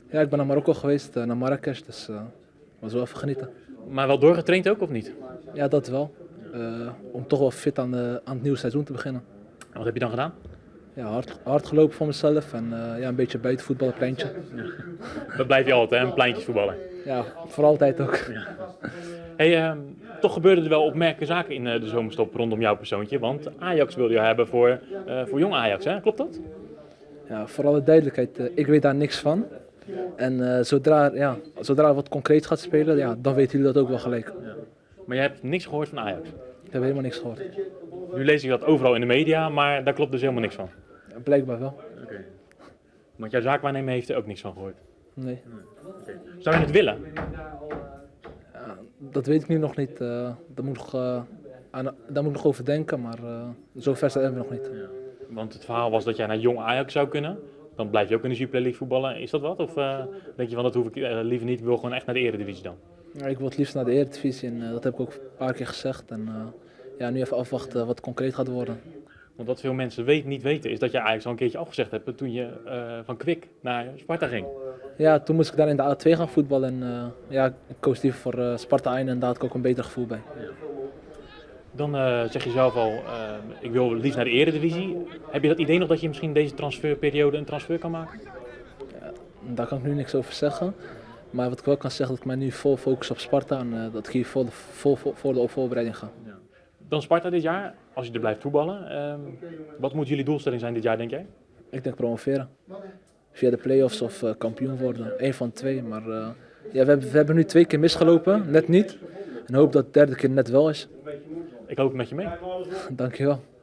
Ja, ik ben naar Marokko geweest, naar Marrakesh, dus was wel even genieten. Maar wel doorgetraind ook of niet? Ja, dat wel. Om toch wel fit aan het nieuwe seizoen te beginnen. En wat heb je dan gedaan? Ja, hard gelopen voor mezelf en ja, een beetje buiten voetballen, pleintje. Dat blijf je altijd, hè? Pleintjes voetballen. Ja, voor altijd ook. Hey, toch gebeurden er wel opmerkelijke zaken in de zomerstop rondom jouw persoontje. Want Ajax wilde jou hebben voor jong Ajax, hè? Klopt dat? Ja, voor alle duidelijkheid, ik weet daar niks van. En zodra wat concreet gaat spelen, ja, dan weten jullie dat ook wel gelijk. Maar jij hebt niks gehoord van Ajax. Ik heb helemaal niks gehoord. Nu lees ik dat overal in de media, maar daar klopt dus helemaal niks van. Ja, blijkbaar wel. Want jouw zaakwaarnemer heeft er ook niks van gehoord. Nee. Zou je het willen? Dat weet ik nu nog niet. Daar moet ik nog over denken, maar zo ver zijn we nog niet. Want het verhaal was dat jij naar jong Ajax zou kunnen. Dan blijf je ook in de Jupiler League voetballen. Is dat wat? Of denk je van dat hoef ik liever niet, ik wil gewoon echt naar de Eredivisie dan? Ja, ik wil het liefst naar de Eredivisie en dat heb ik ook een paar keer gezegd. En ja, nu even afwachten wat concreet gaat worden. Want wat veel mensen niet weten is dat je Ajax al een keertje afgezegd hebt toen je van Kwik naar Sparta ging. Ja, toen moest ik daar in de A2 gaan voetballen en ja, ik koos liever voor Sparta 1 en daar had ik ook een beter gevoel bij. Dan zeg je zelf al, ik wil liefst naar de Eredivisie. Heb je dat idee nog dat je misschien deze transferperiode een transfer kan maken? Daar kan ik nu niks over zeggen. Maar wat ik wel kan zeggen, dat ik mij nu vol focus op Sparta en dat ik hier vol de voorbereiding ga. Ja. Dan Sparta dit jaar, als je er blijft voetballen. Wat moet jullie doelstelling zijn dit jaar, denk jij? Ik denk promoveren. Via de play-offs of kampioen worden. Eén van twee. Maar ja, we hebben nu 2 keer misgelopen, net niet. En hoop dat de derde keer net wel is. Ik hoop met je mee. Dankjewel.